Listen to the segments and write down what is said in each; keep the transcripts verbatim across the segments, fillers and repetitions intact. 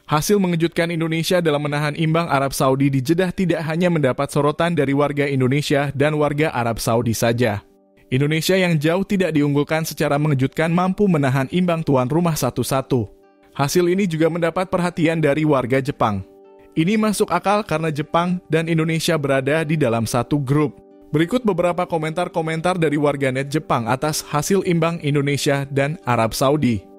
Hasil mengejutkan Indonesia dalam menahan imbang Arab Saudi di Jeddah tidak hanya mendapat sorotan dari warga Indonesia dan warga Arab Saudi saja. Indonesia yang jauh tidak diunggulkan secara mengejutkan mampu menahan imbang tuan rumah satu satu. Hasil ini juga mendapat perhatian dari warga Jepang. Ini masuk akal karena Jepang dan Indonesia berada di dalam satu grup. Berikut beberapa komentar-komentar dari warganet Jepang atas hasil imbang Indonesia dan Arab Saudi.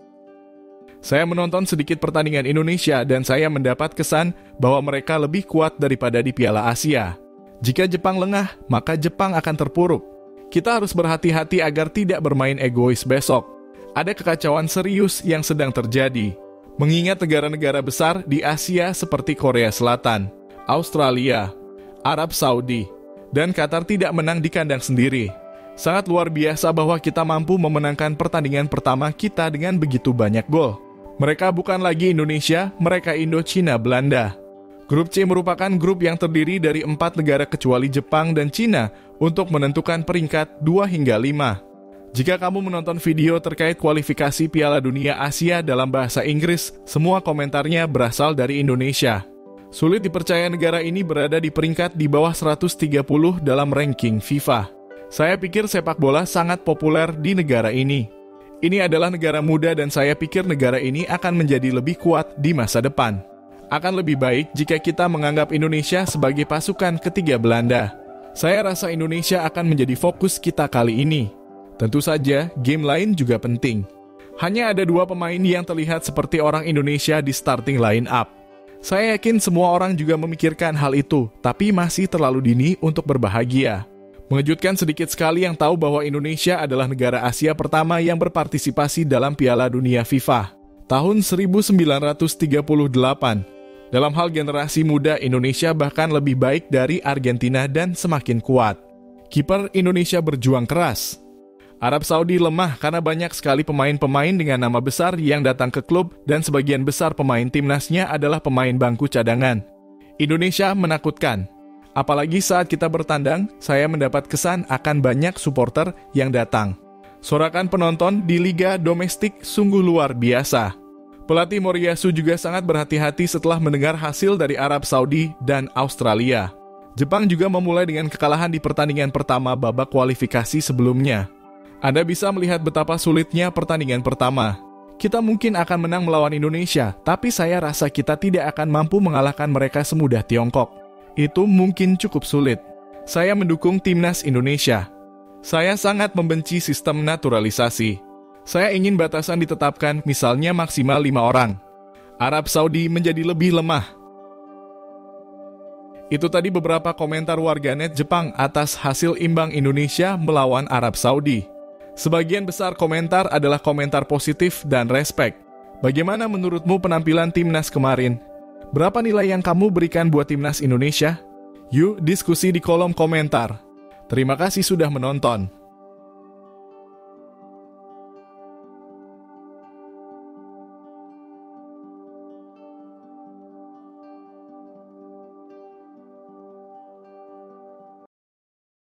Saya menonton sedikit pertandingan Indonesia dan saya mendapat kesan bahwa mereka lebih kuat daripada di Piala Asia. Jika Jepang lengah, maka Jepang akan terpuruk. Kita harus berhati-hati agar tidak bermain egois besok. Ada kekacauan serius yang sedang terjadi. Mengingat negara-negara besar di Asia seperti Korea Selatan, Australia, Arab Saudi, dan Qatar tidak menang di kandang sendiri. Sangat luar biasa bahwa kita mampu memenangkan pertandingan pertama kita dengan begitu banyak gol. Mereka bukan lagi Indonesia, mereka Indo, Cina, Belanda. Grup C merupakan grup yang terdiri dari empat negara kecuali Jepang dan Cina untuk menentukan peringkat dua hingga lima. Jika kamu menonton video terkait kualifikasi Piala Dunia Asia dalam bahasa Inggris, semua komentarnya berasal dari Indonesia. Sulit dipercaya negara ini berada di peringkat di bawah seratus tiga puluh dalam ranking FIFA. Saya pikir sepak bola sangat populer di negara ini. Ini adalah negara muda dan saya pikir negara ini akan menjadi lebih kuat di masa depan. Akan lebih baik jika kita menganggap Indonesia sebagai pasukan ketiga Belanda. Saya rasa Indonesia akan menjadi fokus kita kali ini. Tentu saja, game lain juga penting. Hanya ada dua pemain yang terlihat seperti orang Indonesia di starting line up. Saya yakin semua orang juga memikirkan hal itu, tapi masih terlalu dini untuk berbahagia. Mengejutkan sedikit sekali yang tahu bahwa Indonesia adalah negara Asia pertama yang berpartisipasi dalam Piala Dunia FIFA tahun seribu sembilan ratus tiga puluh delapan. Dalam hal generasi muda, Indonesia bahkan lebih baik dari Argentina dan semakin kuat. Kiper Indonesia berjuang keras. Arab Saudi lemah karena banyak sekali pemain-pemain dengan nama besar yang datang ke klub dan sebagian besar pemain timnasnya adalah pemain bangku cadangan. Indonesia menakutkan. Apalagi saat kita bertandang, saya mendapat kesan akan banyak supporter yang datang. Sorakan penonton di liga domestik sungguh luar biasa. Pelatih Moriyasu juga sangat berhati-hati setelah mendengar hasil dari Arab Saudi dan Australia. Jepang juga memulai dengan kekalahan di pertandingan pertama babak kualifikasi sebelumnya. Anda bisa melihat betapa sulitnya pertandingan pertama. Kita mungkin akan menang melawan Indonesia, tapi saya rasa kita tidak akan mampu mengalahkan mereka semudah Tiongkok. Itu mungkin cukup sulit. Saya mendukung timnas Indonesia. Saya sangat membenci sistem naturalisasi. Saya ingin batasan ditetapkan, misalnya maksimal lima orang. Arab Saudi menjadi lebih lemah. Itu tadi beberapa komentar warganet Jepang atas hasil imbang Indonesia melawan Arab Saudi. Sebagian besar komentar adalah komentar positif dan respek. Bagaimana menurutmu penampilan timnas kemarin? Berapa nilai yang kamu berikan buat timnas Indonesia? Yuk diskusi di kolom komentar. Terima kasih sudah menonton.